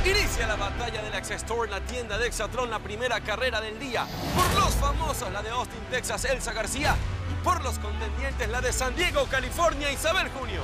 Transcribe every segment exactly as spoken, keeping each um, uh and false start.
Inicia la batalla del Exa Store en la tienda de Exatlón, la primera carrera del día. Por los famosos, la de Austin, Texas, Elsa García. Y por los contendientes, la de San Diego, California, Isabel Junio.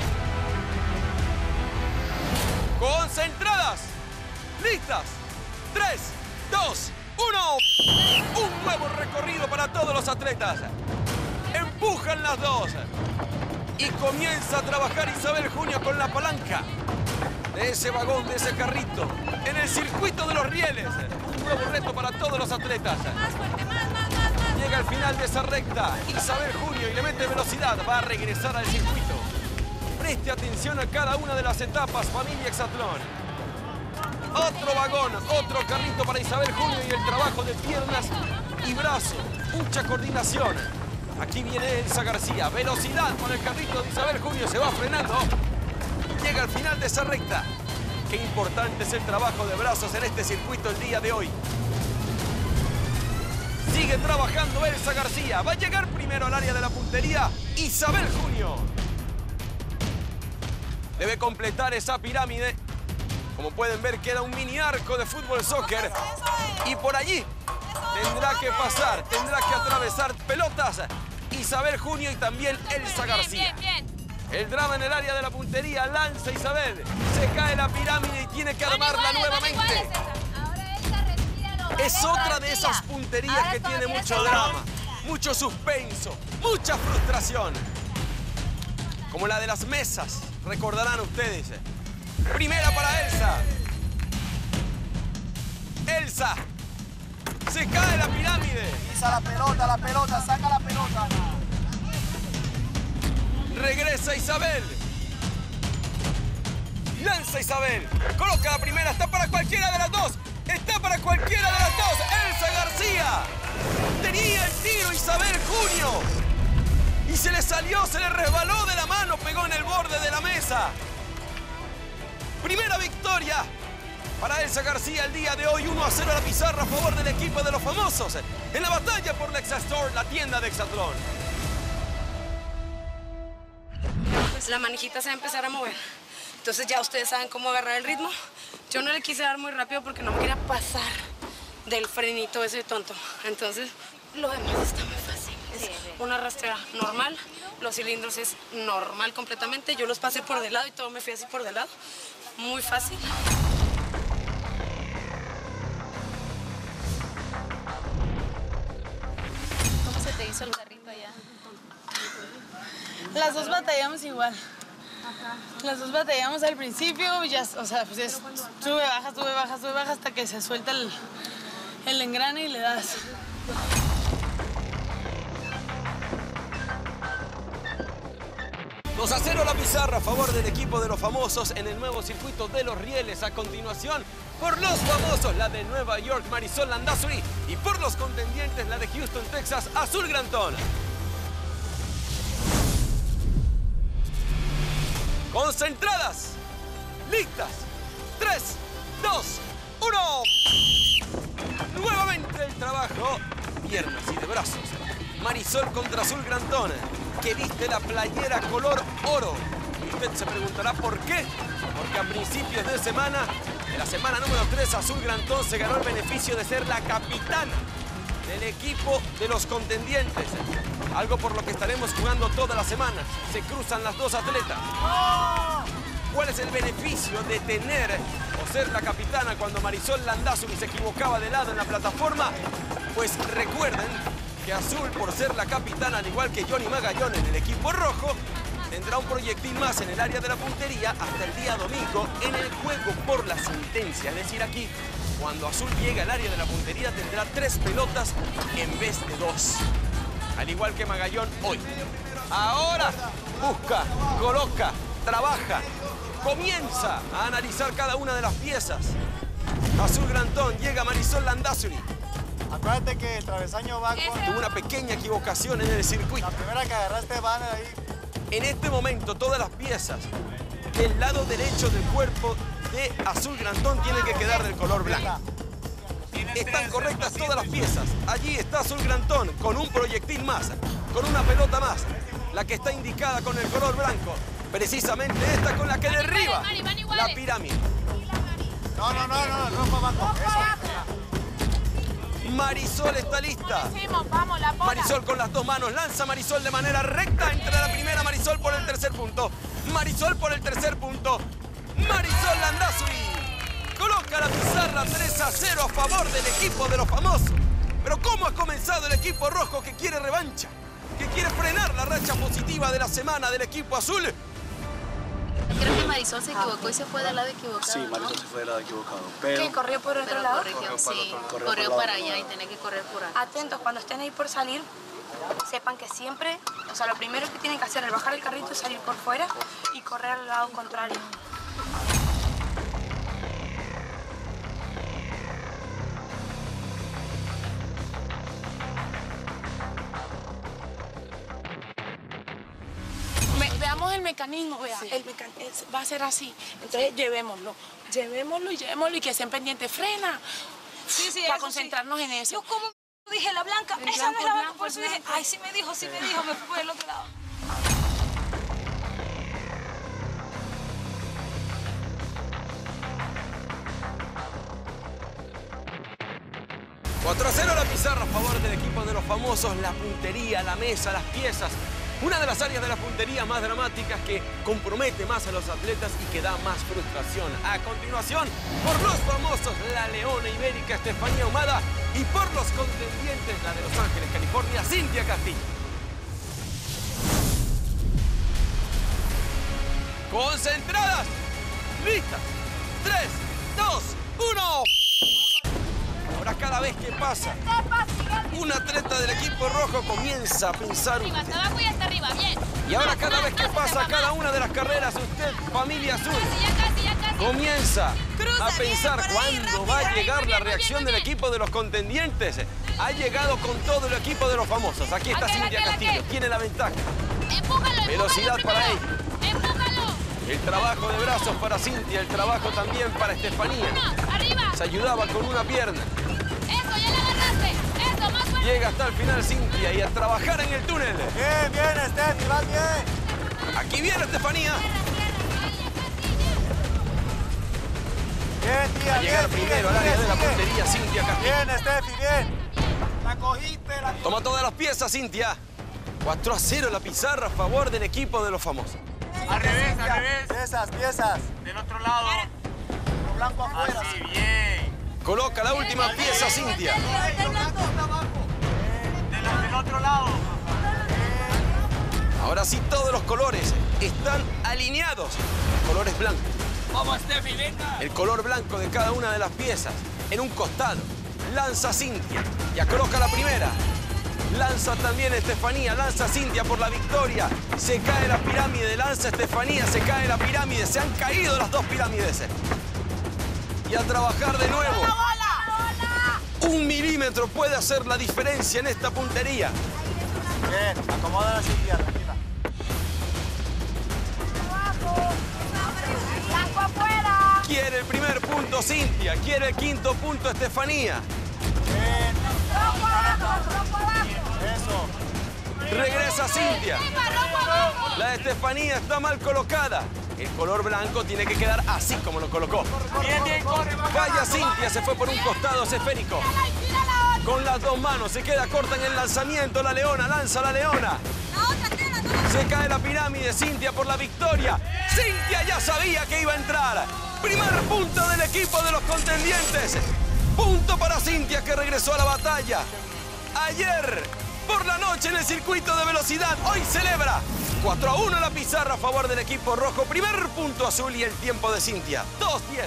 Concentradas. Listas. tres, dos, uno. Un nuevo recorrido para todos los atletas. Empujan las dos. Y comienza a trabajar Isabel Junio con la palanca de ese vagón, de ese carrito, en el circuito de los rieles. Un nuevo reto para todos los atletas. Más fuerte, más, más, más, más. Llega al final de esa recta Isabel Junio y le mete velocidad. Va a regresar al circuito. Preste atención a cada una de las etapas, familia Exatlón. Otro vagón, otro carrito para Isabel Junio y el trabajo de piernas y brazos. Mucha coordinación. Aquí viene Elsa García. Velocidad con el carrito de Isabel Junio. Se va frenando. Llega al final de esa recta. Qué importante es el trabajo de brazos en este circuito el día de hoy. Sigue trabajando Elsa García. Va a llegar primero al área de la puntería Isabel Junio. Debe completar esa pirámide. Como pueden ver, queda un mini arco de fútbol soccer. Y por allí tendrá que pasar, tendrá que atravesar pelotas Isabel Junio y también Elsa García. Bien, bien, bien. El drama en el área de la puntería, lanza Isabel. Se cae la pirámide y tiene que armarla nuevamente. Es otra de esas punterías que tiene mucho drama, mucho suspenso, mucha frustración. Como la de las mesas, recordarán ustedes. Primera para Elsa. Elsa. Se cae la pirámide. Pisa la pelota, la pelota, saca la pelota. Regresa Isabel. Lanza Isabel. Coloca la primera. Está para cualquiera de las dos. Está para cualquiera de las dos. Elsa García. Tenía el tiro Isabel Junio. Y se le salió, se le resbaló de la mano. Pegó en el borde de la mesa. Primera victoria para Elsa García el día de hoy. uno a cero a la pizarra a favor del equipo de los famosos. En la batalla por la Exa Store, la tienda de Exatlón. Pues la manijita se va a empezar a mover. Entonces ya ustedes saben cómo agarrar el ritmo. Yo no le quise dar muy rápido porque no me quería pasar del frenito ese tonto. Entonces lo demás está muy fácil. Es una rastrera normal. Los cilindros es normal completamente. Yo los pasé por de lado y todo me fui así por de lado. Muy fácil. ¿Cómo se te hizo el carrito allá? Las dos batallamos igual. Las dos batallamos al principio, ya, o sea, pues es sube, baja, sube, baja, sube, baja hasta que se suelta el, el engrane y le das. dos a cero la pizarra a favor del equipo de los famosos en el nuevo circuito de los rieles. A continuación, por los famosos, la de Nueva York, Marisol Landazuri. Y por los contendientes, la de Houston, Texas, Azul Grantón. Concentradas. Listas. tres, dos, uno. Nuevamente el trabajo. Piernas y de brazos. Marisol contra Azul Grantón, que viste la playera color oro. Y usted se preguntará por qué. Porque a principios de semana, de la semana número tres, Azul Grantón se ganó el beneficio de ser la capitana del equipo de los contendientes. Algo por lo que estaremos jugando todas las semanas. Se cruzan las dos atletas. ¿Cuál es el beneficio de tener o ser la capitana cuando Marisol Landazuri se equivocaba de lado en la plataforma? Pues recuerden que Azul, por ser la capitana, al igual que Johnny Magallón en el equipo rojo, tendrá un proyectil más en el área de la puntería hasta el día domingo en el juego por la sentencia. Es decir, aquí, cuando Azul llegue al área de la puntería, tendrá tres pelotas en vez de dos. Al igual que Magallón hoy. Ahora busca, coloca, trabaja, comienza a analizar cada una de las piezas. Azul Grantón, llega Marisol Landazuri. Acuérdate que el travesaño va con... Tuvo una pequeña equivocación en el circuito. La primera que agarraste van ahí. En este momento, todas las piezas del lado derecho del cuerpo de Azul Grantón tienen que quedar del color blanco. Están correctas todas las piezas. Allí está Azul Grantón con un proyectil más, con una pelota más. La que está indicada con el color blanco. Precisamente esta con la que derriba la pirámide. No, no, no, no, rojo abajo. Eso. Marisol está lista. Decimos, vamos, la bola. Marisol con las dos manos. Lanza Marisol de manera recta. Entra la primera Marisol por el tercer punto. Marisol por el tercer punto. Marisol Landazuri coloca la pizarra tres a cero a favor del equipo de los famosos. Pero ¿cómo ha comenzado el equipo rojo que quiere revancha? Que quiere frenar la racha positiva de la semana del equipo azul. Creo que Marisol se equivocó y se fue del lado equivocado. Sí, Marisol se fue del lado equivocado. Pero ¿Qué? ¿Corrió por otro Pero lado? corrigió, sí. corrió Corrió por para lado. allá y tenía que correr por ahí. Atentos, cuando estén ahí por salir, sepan que siempre, o sea, lo primero que tienen que hacer al bajar el carrito es salir por fuera y correr al lado contrario. Me- veamos el mecanismo, vea, el meca- es- va a ser así. Entonces llevémoslo, llevémoslo y llevémoslo y que estén pendientes. Frena. Sí, sí, para eso concentrarnos sí. en eso. Yo como dije, la blanca, El esa no es la blanco, blanca, blanco, por eso el dije, blanco. ay, sí me dijo, sí me dijo, me fui por el otro lado. cuatro a cero la pizarra a favor del equipo de los famosos. La puntería, la mesa, las piezas. Una de las áreas de la puntería más dramáticas que compromete más a los atletas y que da más frustración. A continuación, por los famosos, la leona ibérica Estefanía Ahumada y por los contendientes, la de Los Ángeles, California, Cintia Castillo. Concentradas, listas. tres, dos, uno. Ahora cada vez que pasa, un atleta del equipo rojo comienza a pensar Arriba, usted. hasta abajo y hasta arriba, bien. Y ahora Más, cada más, vez que más, pasa más, cada más. una de las carreras, usted, familia azul, Casi, ya casi, ya casi. comienza Cruza, a bien, pensar por ahí, cuándo rápido. va a Muy llegar bien, la muy reacción bien, del muy bien. equipo de los contendientes. Ha llegado con todo el equipo de los famosos. Aquí está Aquel, Cintia aquel, Castillo, aquel. tiene la ventaja. Empújalo, Velocidad empújalo para primero. Empújalo. El trabajo de brazos para Cintia, el trabajo también para Estefanía. Uno, arriba. Se ayudaba con una pierna. Eso, ya la agarraste. Eso, más fuerte. Llega hasta el final Cintia y a trabajar en el túnel. Bien, bien, Steffi, vas bien. Aquí viene Estefanía. Bien, tía, A bien. llegar sigue, primero al sigue, área de la sigue. puntería Cintia Castillo. Bien, Steffi, bien. La cogiste, la Toma todas las piezas, Cintia. cuatro a cero la pizarra a favor del equipo de los famosos. Al revés, al revés. Piezas, piezas. Del otro lado. Lo blanco afuera. Así, bien. Coloca la última pieza, Cintia. Del, del otro lado. Ahora sí, todos los colores están alineados. Colores blancos. Vamos, Steffi, venga. El color blanco de cada una de las piezas en un costado. Lanza Cintia. Ya coloca la primera. Lanza también Estefanía. Lanza Cintia por la victoria. Se cae la pirámide. Lanza Estefanía. Se cae la pirámide. Se han caído las dos pirámides. Y a trabajar de nuevo. Un milímetro puede hacer la diferencia en esta puntería. Bien, acomoda la silla, tranquila. Quiere el primer punto Cintia. Quiere el quinto punto Estefanía. Bien. Eso. Regresa Cintia. La de Estefanía está mal colocada. El color blanco tiene que quedar así como lo colocó. Bien, bien, corre. Falla Cintia, se fue por un costado ese esférico. Con las dos manos, se queda corta en el lanzamiento. La leona, lanza la leona. Se cae la pirámide, Cintia por la victoria. Cintia ya sabía que iba a entrar. Primer punto del equipo de los contendientes. Punto para Cintia que regresó a la batalla. Ayer, por la noche en el circuito de velocidad, hoy celebra. cuatro a uno la pizarra a favor del equipo rojo. Primer punto azul y el tiempo de Cintia. dos diez.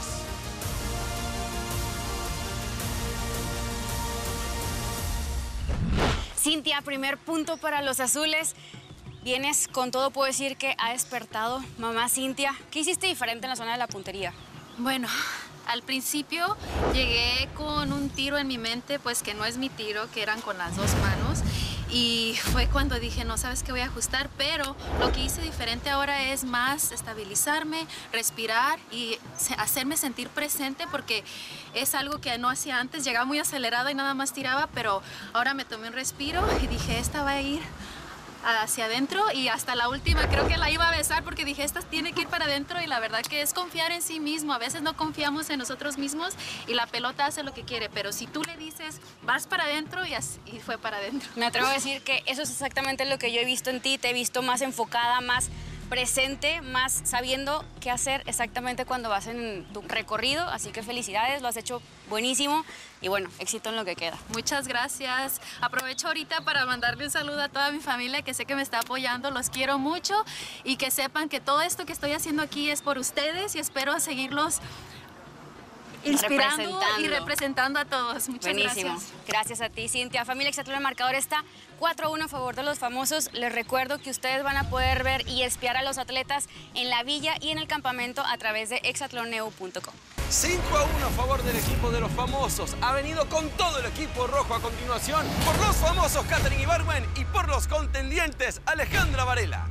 Cintia, primer punto para los azules. Vienes con todo, puedo decir que ha despertado. Mamá Cintia, ¿qué hiciste diferente en la zona de la puntería? Bueno, al principio llegué con un tiro en mi mente, pues que no es mi tiro, que eran con las dos manos. Y fue cuando dije, no, sabes que voy a ajustar, pero lo que hice diferente ahora es más estabilizarme, respirar y hacerme sentir presente, porque es algo que no hacía antes. Llegaba muy acelerada y nada más tiraba, pero ahora me tomé un respiro y dije, esta va a ir hacia adentro y hasta la última creo que la iba a besar porque dije, esta tiene que ir para adentro y la verdad que es confiar en sí mismo. A veces no confiamos en nosotros mismos y la pelota hace lo que quiere, pero si tú le dices, vas para adentro y, así, y fue para adentro. Me atrevo a decir que eso es exactamente lo que yo he visto en ti. Te he visto más enfocada, más presente, más sabiendo qué hacer exactamente cuando vas en tu recorrido. Así que felicidades, lo has hecho buenísimo y bueno, éxito en lo que queda. Muchas gracias. Aprovecho ahorita para mandarle un saludo a toda mi familia que sé que me está apoyando. Los quiero mucho y que sepan que todo esto que estoy haciendo aquí es por ustedes y espero seguirlos inspirando representando. y representando a todos. Muchas Buenísimo. gracias. Gracias a ti, Cintia. Familia Exatlón, el marcador está cuatro a uno a favor de los famosos. Les recuerdo que ustedes van a poder ver y espiar a los atletas en la villa y en el campamento a través de exatloneu punto com. cinco a uno a favor del equipo de los famosos. Ha venido con todo el equipo rojo a continuación por los famosos Katherine Ibargüen y por los contendientes Alejandra Varela.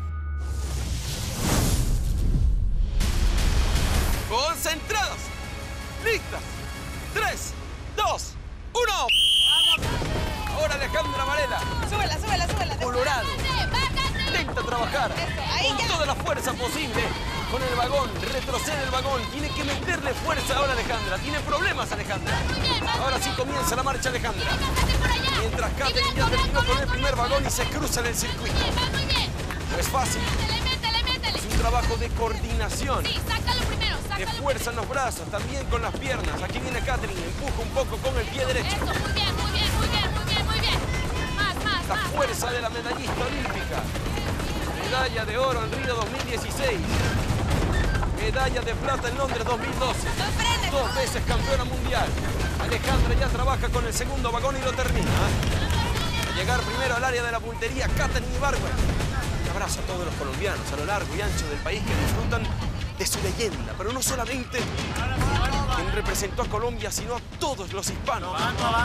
Concentrados. Listas. tres, dos, uno. Ahora Alejandra Varela. Súbela, súbela, súbela. Colorado. Intenta trabajar con toda la fuerza posible. Con el vagón, retrocede el vagón. Tiene que meterle fuerza ahora Alejandra. Tiene problemas Alejandra. Ahora sí comienza la marcha Alejandra. Mientras Katherine ya terminó con el primer vagón y se cruza en el circuito. No es fácil. Es un trabajo de coordinación. De fuerza en los brazos, también con las piernas. Aquí viene Katherine, empuja un poco con el pie derecho. Eso, muy bien, muy bien, muy bien, muy bien, muy bien. Más, más, La más. fuerza de la medallista olímpica. Medalla de oro en Río dos mil dieciséis. Medalla de plata en Londres dos mil doce. Dos veces campeona mundial. Alejandra ya trabaja con el segundo vagón y lo termina. Para llegar primero al área de la puntería, Katherine Ibargüen. Un abrazo a todos los colombianos a lo largo y ancho del país que disfrutan de su leyenda, pero no solamente quien representó a Colombia, sino a todos los hispanos,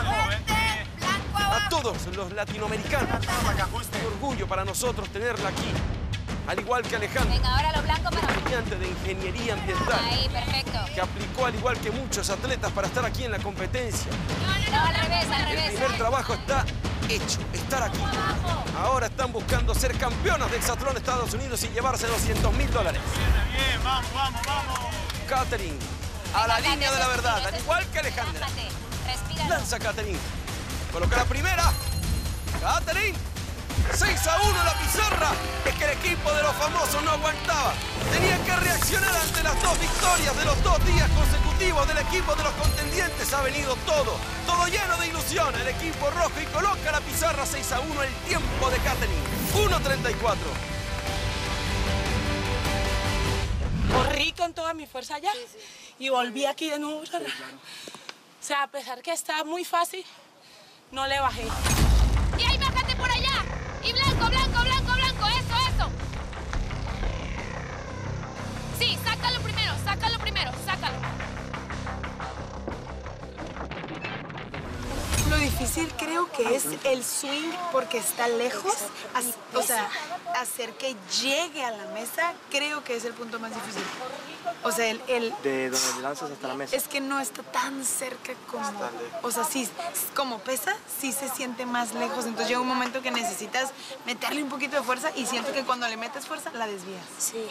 a todos los latinoamericanos. Un orgullo para nosotros tenerla aquí, al igual que Alejandra, Venga, ahora lo blanco para... estudiante de ingeniería ambiental, Ahí, perfecto. que aplicó al igual que muchos atletas para estar aquí en la competencia. No, al revés, al El revés. primer trabajo está hecho, estar aquí. Ahora están buscando ser campeonas de Exatlón Estados Unidos y llevarse doscientos mil dólares. Bien, vamos, vamos, vamos. Katherine, a la Respírate, línea de la verdad, al respírate, igual que Alejandra. relájate, respíralo. Lanza Katherine. Coloca la primera. Katherine. seis a uno la pizarra. Es que el equipo de los famosos no aguantaba. Tenía que reaccionar ante las dos victorias de los dos días consecutivos del equipo de los contendientes. Ha venido todo, todo lleno de ilusión. El equipo rojo y coloca la pizarra seis a uno el tiempo de Katherine. uno treinta y cuatro. Corrí con toda mi fuerza allá y volví aquí de nuevo. O sea, a pesar que estaba muy fácil, no le bajé. Y ahí bájate por allá. Y blanco, blanco, blanco, blanco. Eso, eso. Sí, sácalo primero, sácalo primero, sácalo. Lo difícil creo que es el swing porque está lejos. As- o sea, hacer que llegue a la mesa creo que es el punto más difícil. O sea, el, el- De donde lanzas hasta la mesa. es que no está tan cerca como... O sea, sí, como pesa, sí se siente más lejos. Entonces llega un momento que necesitas meterle un poquito de fuerza y siento que cuando le metes fuerza, la desvías. Sí.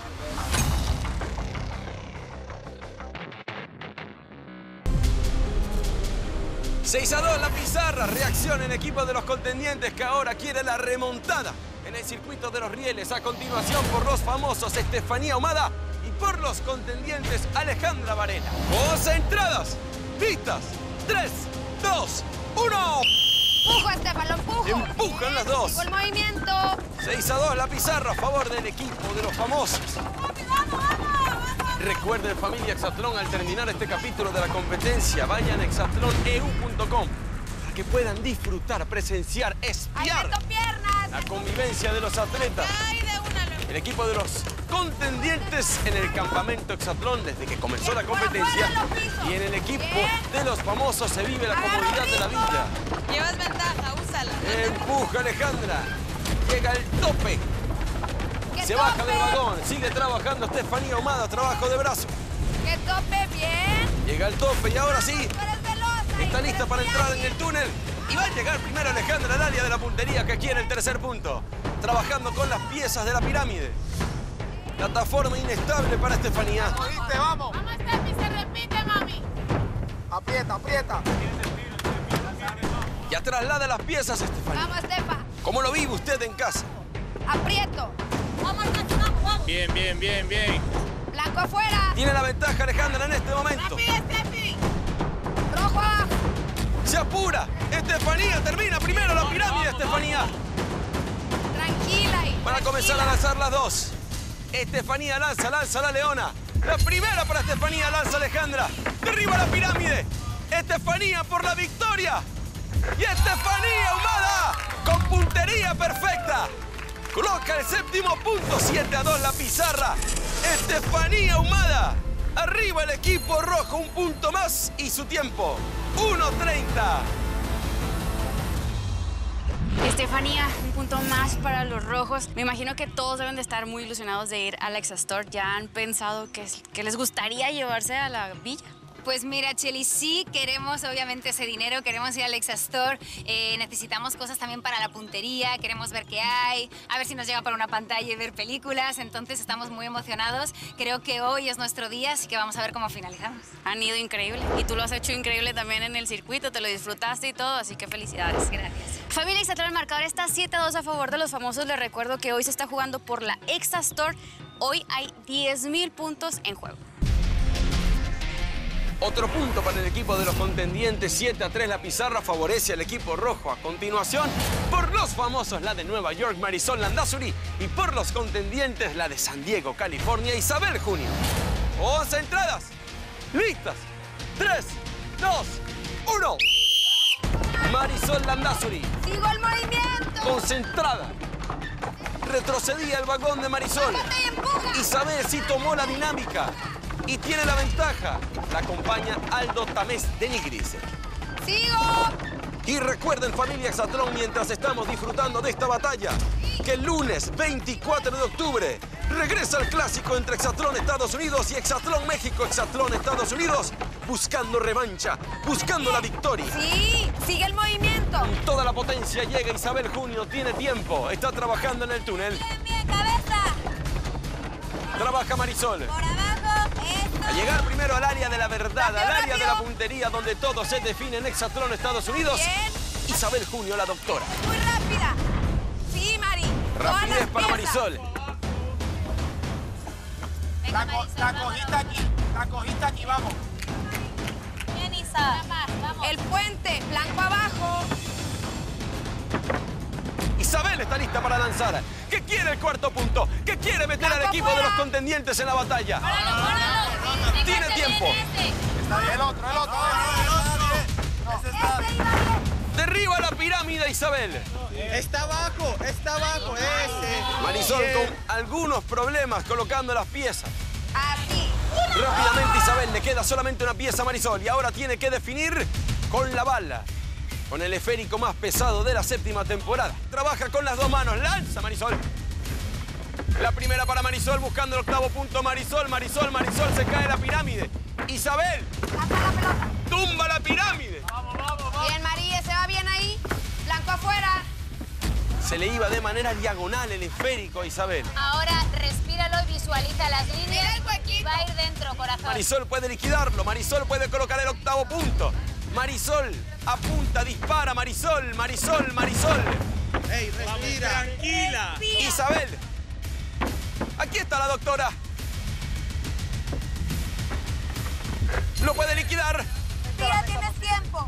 seis a dos la pizarra. Reacciona el equipo de los contendientes que ahora quiere la remontada en el circuito de los rieles. A continuación por los famosos Estefanía Ahumada y por los contendientes Alejandra Varela. Concentradas, listas, tres, dos, uno. Empujo, Estefan, lo empujo. Empujan las dos. Con movimiento. seis a dos la pizarra a favor del equipo de los famosos. Recuerden, familia Exatlón, al terminar este capítulo de la competencia, vayan a exatlón e u punto com para que puedan disfrutar, presenciar, Ahí espiar meto piernas. la convivencia de los atletas. Ay, de una lo... El equipo de los contendientes en el campamento Exatlón desde que comenzó la competencia y en el equipo de los famosos se vive la comodidad de la villa. Llevas ventaja, úsala. Empuja Alejandra, llega al tope. ¡Que Se tope! baja del vagón, sigue trabajando Estefanía Ahumada, trabajo de brazo. Que tope bien. Llega al tope y ahora sí, Tú eres veloz. ahí, está tú lista eres para muy entrar en ágil. el túnel. Y va a llegar primero Alejandra al área de la puntería que quiere el tercer punto. trabajando con las piezas de la pirámide. Plataforma inestable para Estefanía. ¿Oíste? Vamos. Vamos, Steffi, se repite, mami. Aprieta, aprieta. Ya traslada las piezas, Estefanía. Vamos, Estefa. ¿Cómo lo vive usted en casa? Aprieto. Vamos, vamos, vamos. Bien, bien, bien, bien. Blanco afuera. Tiene la ventaja Alejandra en este momento. Rápido, Steffi. Rojo abajo. Se apura. Estefanía termina primero la pirámide, Estefanía. Tranquila ahí. Van a comenzar a lanzar las dos. Estefanía lanza, lanza la leona. La primera para Estefanía, lanza Alejandra. Derriba la pirámide. Estefanía por la victoria. Y Estefanía Ahumada con puntería perfecta. Coloca el séptimo punto, siete a dos la pizarra. Estefanía Ahumada. Arriba el equipo rojo, un punto más y su tiempo, uno treinta. Estefanía, un punto más para los rojos. Me imagino que todos deben de estar muy ilusionados de ir a la Exastore. ¿Ya han pensado que, que les gustaría llevarse a la villa? Pues mira, Cheli, sí queremos obviamente ese dinero, queremos ir al Exastore, eh, necesitamos cosas también para la puntería, queremos ver qué hay, a ver si nos llega para una pantalla y ver películas, entonces estamos muy emocionados. Creo que hoy es nuestro día, así que vamos a ver cómo finalizamos. Han ido increíble y tú lo has hecho increíble también en el circuito, te lo disfrutaste y todo, así que felicidades. Gracias. Familia Exatlón, el marcador está siete a dos a favor de los famosos. Les recuerdo que hoy se está jugando por la Exastore. Hoy hay diez mil puntos en juego. Otro punto para el equipo de los contendientes, siete a tres la pizarra favorece al equipo rojo. A continuación, por los famosos, la de Nueva York, Marisol Landázuri, y por los contendientes, la de San Diego, California, Isabel Junio. once entradas, listas, tres, dos, uno. Marisol Landázuri. Sigo el movimiento. Concentrada. Retrocedía el vagón de Marisol. Bájate y empuja. Isabel sí tomó la dinámica y tiene la ventaja. La acompaña Aldo Tamés de Nigris. Sigo. Y recuerden, familia Exatlón, mientras estamos disfrutando de esta batalla, que el lunes veinticuatro de octubre regresa el clásico entre Exatlón Estados Unidos y Exatlón México. Exatlón Estados Unidos buscando revancha, buscando la victoria. Sí, sigue el movimiento. Con toda la potencia llega Isabel Junio, tiene tiempo, está trabajando en el túnel. Bien, bien, cabeza. Trabaja Marisol. Por abajo, esto. A llegar primero al área de la verdad, Rápido, al área de rápido. la puntería, donde todo se define en Exatlón Estados Unidos. Bien. Isabel Junio, la doctora. Muy rápida. Sí, Mari. Todas las Rapidez para piezas. Marisol. Venga, La, co- Marisol, la vamos, cogiste vamos. aquí, la cogiste aquí, vamos. Bien, Isa. Vamos. El puente, blanco abajo. Isabel está lista para lanzar. ¿Qué quiere el cuarto punto? ¿Qué quiere meter al Blanco equipo de los afuera. contendientes en la batalla? Páralo, páralo. Tiene Fíjate tiempo. bien este. Está bien, el otro, el otro. El otro. Ese está bien. Derriba la pirámide, Isabel. Está abajo, está abajo, ese. Marisol Bien. con algunos problemas colocando las piezas. Así. Rápidamente Isabel, le queda solamente una pieza a Marisol y ahora tiene que definir con la bala, con el esférico más pesado de la séptima temporada. Trabaja con las dos manos, lanza Marisol. La primera para Marisol buscando el octavo punto. Marisol, Marisol, Marisol, se cae la pirámide. Isabel, Saca la pelota. tumba la pirámide. Bien, María, se va bien ahí. Blanco afuera. Se le iba de manera diagonal el esférico a Isabel. Ahora respíralo y visualiza las Mira líneas. el huequito. Va a ir dentro, corazón. Marisol puede liquidarlo, Marisol puede colocar el octavo punto. Marisol apunta, dispara, Marisol, Marisol, Marisol. Ey, respira. Tranquila. Isabel, aquí está la doctora. Lo puede liquidar. Tía, tienes tiempo.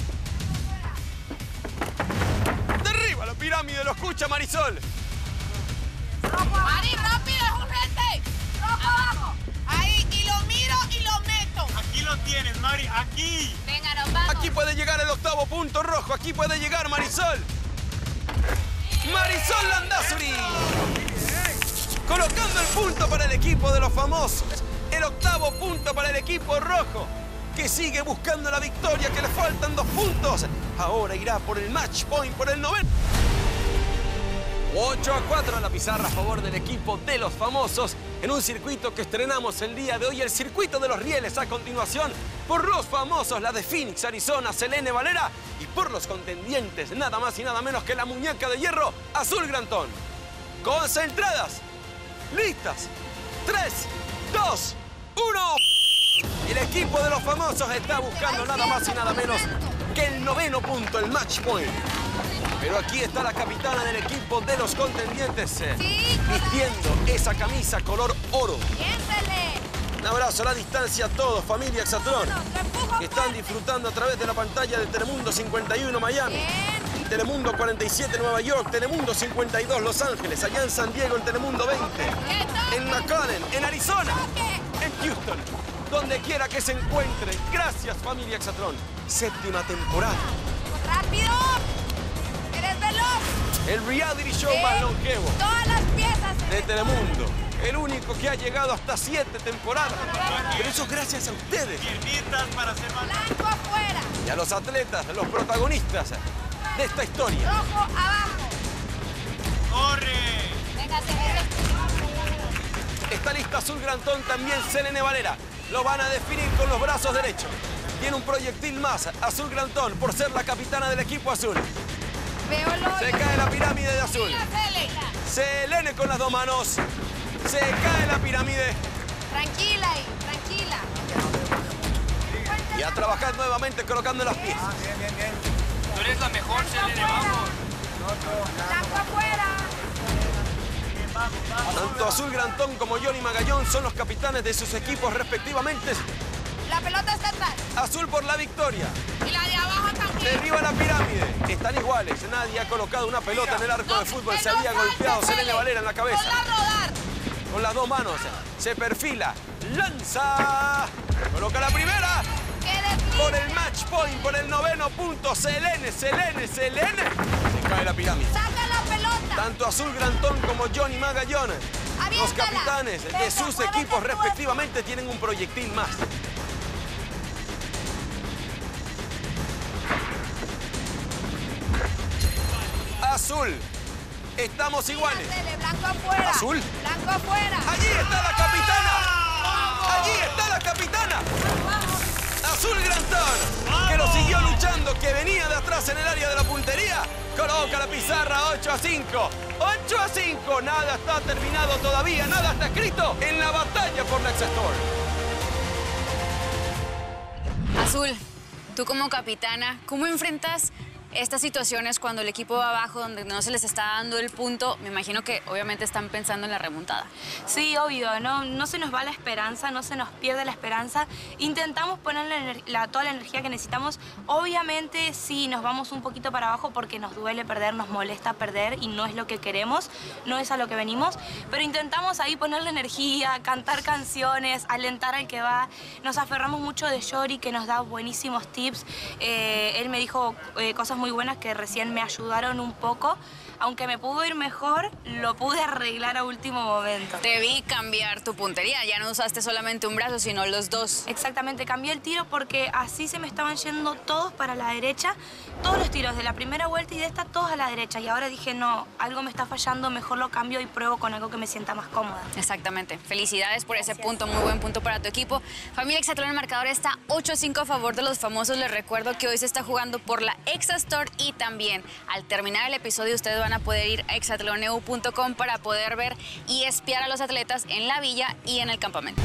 Derriba la pirámide, lo escucha Marisol. Mari, rápido, es urgente. Rojo abajo. Ahí, y lo miro y lo meto. Aquí lo tienes, Mari, aquí. Venga, nos vamos. Aquí puede llegar el octavo punto rojo, aquí puede llegar Marisol. Marisol Landázuri. Colocando el punto para el equipo de los famosos. El octavo punto para el equipo rojo, que sigue buscando la victoria, que le faltan dos puntos. Ahora irá por el match point, por el noveno. ocho a cuatro en la pizarra a favor del equipo de los famosos en un circuito que estrenamos el día de hoy, el circuito de los rieles. A continuación, por los famosos, la de Phoenix, Arizona, Selene Valera, y por los contendientes, nada más y nada menos que la muñeca de hierro, Azul Grantón. Concentradas. Listas. Tres, dos, uno. El equipo de los famosos está buscando nada más y nada menos que el noveno punto, el match point. Pero aquí está la capitana del equipo de los contendientes, eh, vistiendo esa camisa color oro. Un abrazo a la distancia a todos, familia Exatlón, que están disfrutando a través de la pantalla de Telemundo cincuenta y uno Miami, Telemundo cuarenta y siete Nueva York, Telemundo cincuenta y dos Los Ángeles, allá en San Diego en Telemundo veinte, en McAllen, en Arizona, en Houston, donde quiera que se encuentren. Gracias, familia Exatlón. Séptima temporada. ¡Rápido! ¡Eres veloz! El reality show más longevo Todas las piezas. de Telemundo. El único que ha llegado hasta siete temporadas. Pero eso es gracias a ustedes. Para hacer Blanco afuera. Y a los atletas, los protagonistas de esta historia. Rojo abajo. ¡Corre! Venga, Severo. Está lista Azul Grantón, también Selene Valera. Lo van a definir con los brazos derechos. Tiene un proyectil más, Azul Grantón, por ser la capitana del equipo azul. Veo el hoyo. Se cae la pirámide de azul. Mira, Cele. Selene con las dos manos. Se cae la pirámide. Tranquila ahí, tranquila. Y a trabajar nuevamente colocando las pies. Bien, bien, bien. Tú eres la mejor, Selene, vamos. Blanco afuera. Tanto Azul Grantón como Johnny Magallón son los capitanes de sus equipos respectivamente. La pelota está atrás. Azul por la victoria. Y la de abajo también. Derriba la pirámide. Están iguales. Nadie ha colocado una pelota en el arco de fútbol. Se había golpeado Selene Valera en la cabeza. Ponla a rodar. Con las dos manos. Se perfila. Lanza. Coloca la primera. Por el match point, por el noveno punto. Selene, Selene, Selene. Se cae la pirámide. Saca la pelota. Tanto Azul Grantón como Johnny Magallón, los capitanes de sus equipos respectivamente, tienen un proyectil más. Azul, estamos iguales. Blanco afuera. Azul. Blanco afuera. Allí está la capitana. Allí está la capitana. Azul Grantón, que lo siguió luchando, que venía de atrás en el área de la puntería. Coloca la pizarra ocho a cinco. ocho a cinco. Nada está terminado todavía. Nada está escrito en la batalla por la Exastor. Azul, tú como capitana, ¿cómo enfrentas estas situaciones cuando el equipo va abajo, donde no se les está dando el punto? Me imagino que obviamente están pensando en la remontada. Sí, obvio, no, no se nos va la esperanza, no se nos pierde la esperanza. Intentamos ponerle la, toda la energía que necesitamos. Obviamente sí, nos vamos un poquito para abajo porque nos duele perder, nos molesta perder y no es lo que queremos, no es a lo que venimos. Pero intentamos ahí ponerle energía, cantar canciones, alentar al que va. Nos aferramos mucho de Yori, que nos da buenísimos tips. Eh, él me dijo eh, cosas muy muy buenas que recién me ayudaron un poco. Aunque me pudo ir mejor, lo pude arreglar a último momento. Te vi cambiar tu puntería, ya no usaste solamente un brazo, sino los dos. Exactamente, cambié el tiro porque así se me estaban yendo todos para la derecha. Todos los tiros de la primera vuelta y de esta, todos a la derecha. Y ahora dije, no, algo me está fallando, mejor lo cambio y pruebo con algo que me sienta más cómoda. Exactamente. Felicidades por ese punto, muy buen punto para tu equipo. Familia Exatlón, el marcador está ocho a cinco a favor de los famosos. Les recuerdo que hoy se está jugando por la Exastor y también al terminar el episodio ustedes van a poder ir a exatlón e u punto com para poder ver y espiar a los atletas en la villa y en el campamento.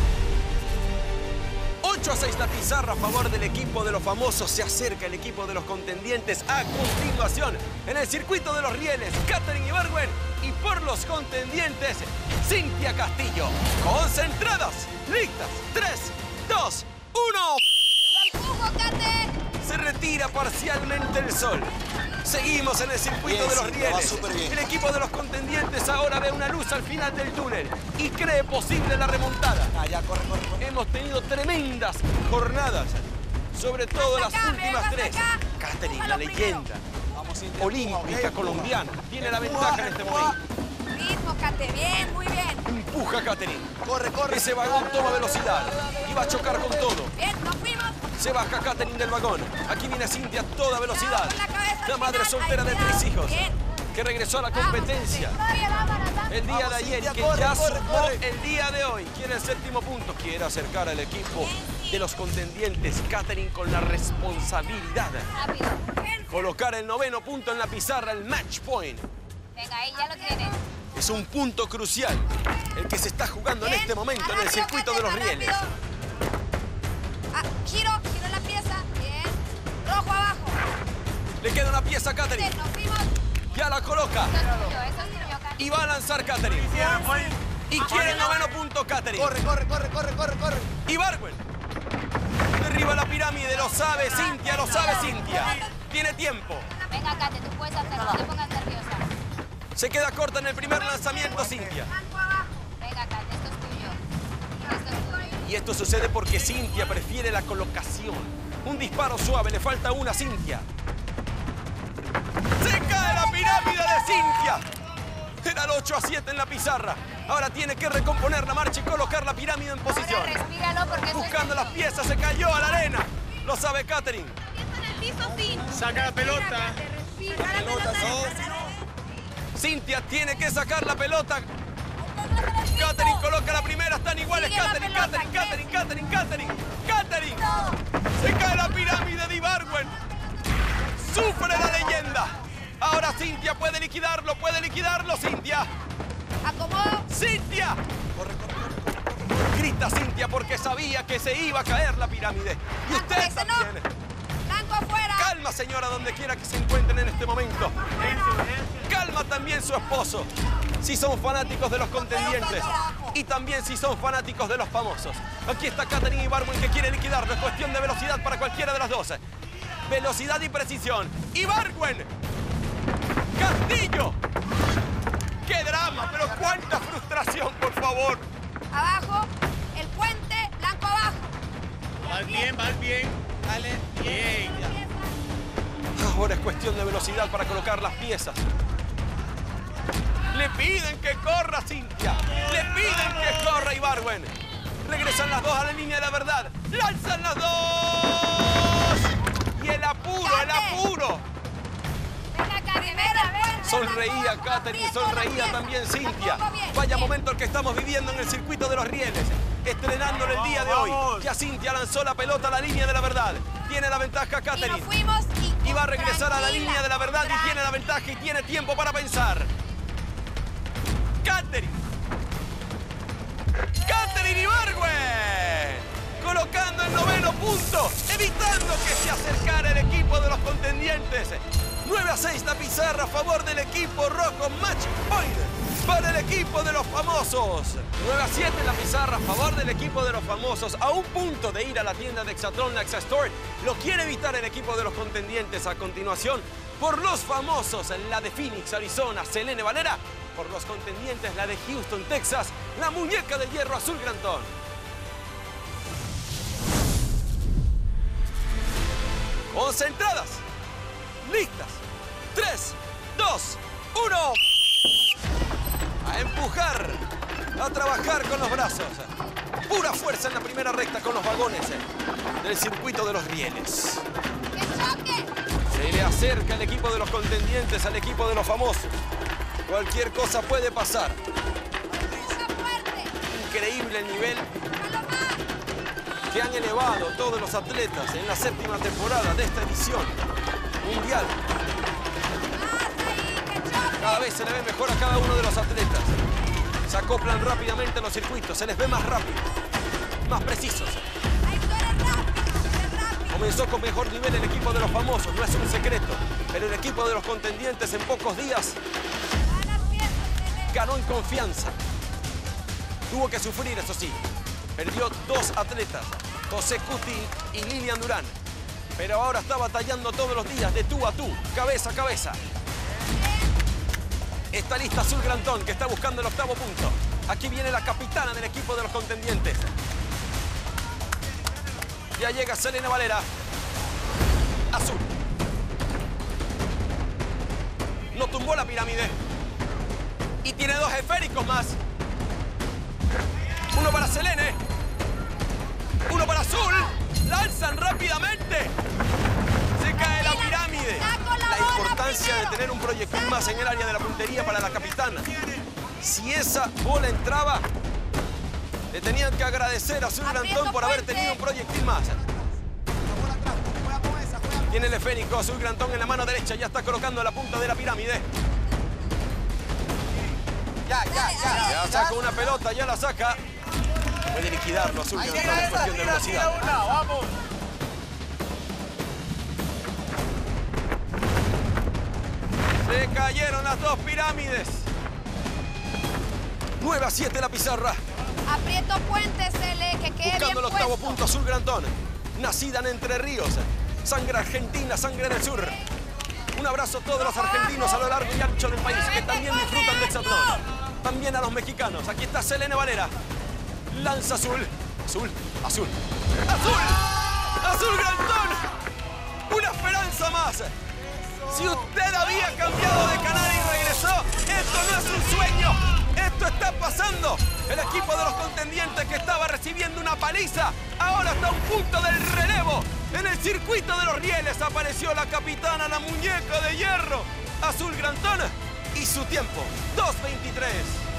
ocho a seis la pizarra a favor del equipo de los famosos. Se acerca el equipo de los contendientes a continuación en el circuito de los rieles. Katherine Ibargüen y por los contendientes, Cintia Castillo. Concentradas, listas. tres, dos, uno. ¡Lo empujo, Kate! Se retira parcialmente el sol. Seguimos en el circuito Bien, de los sí, rieles. va súper bien. El equipo de los contendientes ahora ve una luz al final del túnel y cree posible la remontada. Ah, ya, corre, corre, corre. Hemos tenido tremendas jornadas, sobre todo las acá, últimas venga, tres. acá. Katherine, la Empújalo leyenda Vamos, Cintia, olímpica empuja, ok, colombiana, tiene la Empuja, ventaja en este empuja. momento. Ritmo, Kate. Bien, muy bien. Empuja Katherine. Corre, corre. Ese vagón toma velocidad y va a chocar con todo. Bien, nos fuimos. Se baja Katherine del vagón. Aquí viene Cintia a toda velocidad. Con la cabeza al La madre final. soltera Ay, de cuidado. tres hijos Bien. que regresó a la Vamos, competencia Oye, vámonos, vamos. el día Vamos, de ayer y Cintia, que corre, ya corre, sumó corre. el día de hoy. Quiere el séptimo punto. Quiere acercar al equipo de los contendientes. Katherine con la responsabilidad. Rápido. Colocar el noveno punto en la pizarra, el match point. Venga, ahí ya lo tienes. Es un punto crucial el que se está jugando en este momento en el circuito de los rieles. Ah, giro, giro la pieza. Bien. Rojo abajo. Le queda una pieza a Katherine. Bien, nos fuimos. Ya la coloca. Eso es tuyo, eso es tuyo, Katherine. Y va a lanzar Katherine. Y quiere el noveno punto Katherine. Corre, corre, corre, corre, corre, corre. Y Barwen. Derriba la pirámide, lo sabe Cintia, lo sabe Cintia. Tiene tiempo. Venga, Kate, tú puedes hacerlo, no te pongas nerviosa. Se queda corta en el primer lanzamiento Cintia. Venga, Kate, esto es tuyo. Esto es tuyo. Y esto sucede porque Cintia prefiere la colocación. Un disparo suave, le falta una a Cintia. ¡Se cae la pirámide de Cintia! Era el ocho a siete en la pizarra. Ahora tiene que recomponer la marcha y colocar la pirámide en posición. Ahora respíralo porque Buscando las piezas, se cayó a la arena. Lo sabe Katherine. Saca la pelota. Cintia tiene que sacar la pelota. Katherine coloca la primera, están iguales. Katherine, Katherine, Katherine, Katherine, Katherine, Katherine. Se cae la pirámide de Ibarwen. Sufre la leyenda. Ahora Cintia puede liquidarlo, puede liquidarlo, Cintia. Acomodo. ¡Cintia! Corre, corre, corre. Grita Cintia porque sabía que se iba a caer la pirámide. Y usted también. Blanco afuera. Calma, señora, donde quiera que se encuentren en este momento. Calma también su esposo. Si son fanáticos de los contendientes y también si son fanáticos de los famosos. Aquí está Katherine Ibarwen que quiere liquidarlo. Es cuestión de velocidad para cualquiera de las dos. Velocidad y precisión. Ibarwen. Castillo. ¡Qué drama! Pero cuánta frustración, por favor. Abajo, el puente, blanco abajo. Vas bien, vas bien. Dale, bien. Ahora es cuestión de velocidad para colocar las piezas. Le piden que corra, Cintia. Le piden que corra, Ibarwen. Regresan las dos a la línea de la verdad. ¡Lanzan las dos! Y el apuro, el apuro. Sonreía Katherine, sonreía también Cintia. Vaya momento el que estamos viviendo en el circuito de los rieles. Estrenándolo el día de hoy. Ya Cintia lanzó la pelota a la línea de la verdad. Tiene la ventaja Katherine. Y va a regresar a la línea de la verdad y tiene la ventaja y tiene tiempo para pensar. Katherine. Katherine Ibarwen. Colocando el noveno punto. Evitando que se acercara el equipo de los contendientes. nueve a seis la pizarra a favor del equipo rojo. Match point para el equipo de los famosos. nueve a siete la pizarra a favor del equipo de los famosos. A un punto de ir a la tienda de Exatron, la Exastore. Lo quiere evitar el equipo de los contendientes. A continuación, por los famosos, la de Phoenix, Arizona, Selene Valera. Por los contendientes, la de Houston, Texas, la muñeca de hierro azul Grantón. Concentradas. Listas. tres, dos, uno. A empujar. A trabajar con los brazos. Pura fuerza en la primera recta con los vagones del circuito de los rieles. Se le acerca el equipo de los contendientes al equipo de los famosos. Cualquier cosa puede pasar. Increíble el nivel que han elevado todos los atletas en la séptima temporada de esta edición mundial. Cada vez se le ve mejor a cada uno de los atletas. Se acoplan rápidamente a los circuitos, se les ve más rápido, más precisos. Comenzó con mejor nivel el equipo de los famosos, no es un secreto, pero el equipo de los contendientes en pocos días ganó en confianza. Tuvo que sufrir, eso sí. Perdió dos atletas, José Cuti y Lilian Durán. Pero ahora está batallando todos los días de tú a tú, cabeza a cabeza. Está lista Azul Grantón, que está buscando el octavo punto. Aquí viene la capitana del equipo de los contendientes. Ya llega Selene Valera. Azul. No tumbó la pirámide. Y tiene dos esféricos más. Uno para Selene. Uno para Azul. Lanzan rápidamente. Se cae la pirámide. La importancia de tener un proyectil más en el área de la puntería para la capitana. Si esa bola entraba, le tenían que agradecer a Azul Grantón por haber tenido un proyectil más. Tiene el esférico Azul Grantón en la mano derecha. Ya está colocando la punta de la pirámide. Ya, ya, ya. Ya saca una pelota, ya la saca. Puede liquidarlo Azul Grantón en cuestión de velocidad. Vamos. Se cayeron las dos pirámides. nueve a siete la pizarra. Aprieto puentes, L, que quede Buscando bien el octavo puesto. punto Azul Grantón. Nacida en Entre Ríos. Sangre argentina, sangre del sur. Un abrazo a todos los argentinos a lo largo y ancho del país que también disfrutan del hexatlón. También a los mexicanos. Aquí está Selene Valera. Lanza Azul. Azul. Azul. ¡Azul! ¡Azul Grantón! ¡Una esperanza más! Si usted había cambiado de canal y regresó, esto no es un sueño. Esto está pasando. El equipo de los contendientes que estaba recibiendo una paliza ahora está a un punto del relevo. En el circuito de los rieles apareció la capitana, la muñeca de hierro, Azul Grantón, y su tiempo, dos veintitrés.